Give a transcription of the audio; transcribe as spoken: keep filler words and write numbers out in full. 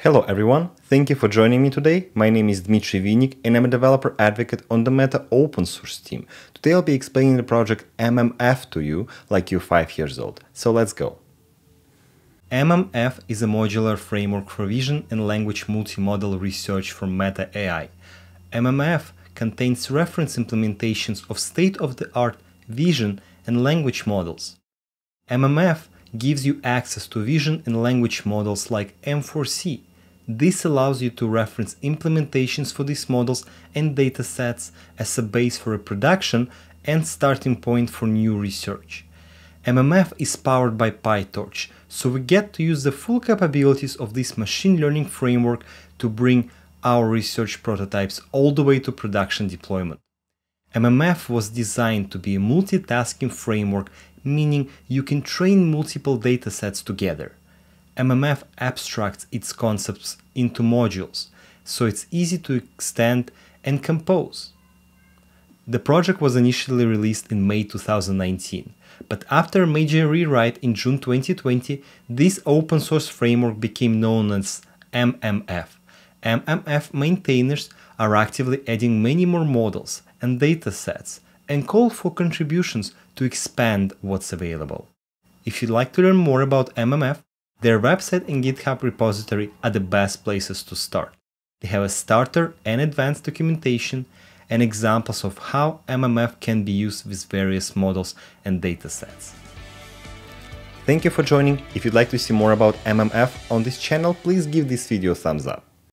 Hello everyone, thank you for joining me today. My name is Dmitry and I'm a developer advocate on the Meta open source team. Today I'll be explaining the project M M F to you like you're five years old. So let's go. M M F is a modular framework for vision and language multimodal research from Meta A I. M M F contains reference implementations of state-of-the-art vision and language models. M M F gives you access to vision and language models like M four C. This allows you to reference implementations for these models and datasets as a base for a production and starting point for new research. M M F is powered by PyTorch, so we get to use the full capabilities of this machine learning framework to bring our research prototypes all the way to production deployment. M M F was designed to be a multitasking framework, meaning you can train multiple datasets together. M M F abstracts its concepts into modules, so it's easy to extend and compose. The project was initially released in May two thousand nineteen, but after a major rewrite in June twenty twenty, this open source framework became known as M M F. M M F maintainers are actively adding many more models and datasets and call for contributions to expand what's available. If you'd like to learn more about M M F, their website and GitHub repository are the best places to start. They have a starter and advanced documentation and examples of how M M F can be used with various models and datasets. Thank you for joining. If you'd like to see more about M M F on this channel, please give this video a thumbs up.